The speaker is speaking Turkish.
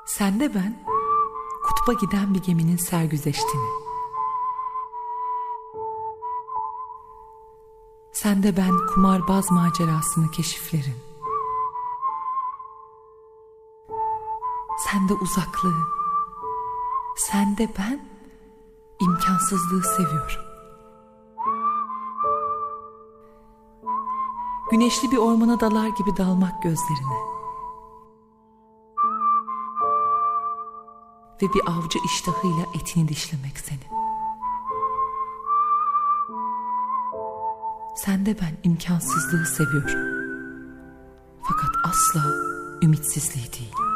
Sende ben, kutba giden bir geminin sergüzeştini. Sende ben, kumarbaz macerasını keşiflerin. Sende uzaklığı, sende ben, imkansızlığı seviyorum. Güneşli bir ormana dalar gibi dalmak gözlerine. Ve bir avcı iştahıyla etini dişlemek senin. Sende ben imkansızlığı seviyorum. Fakat asla ümitsizliği değil.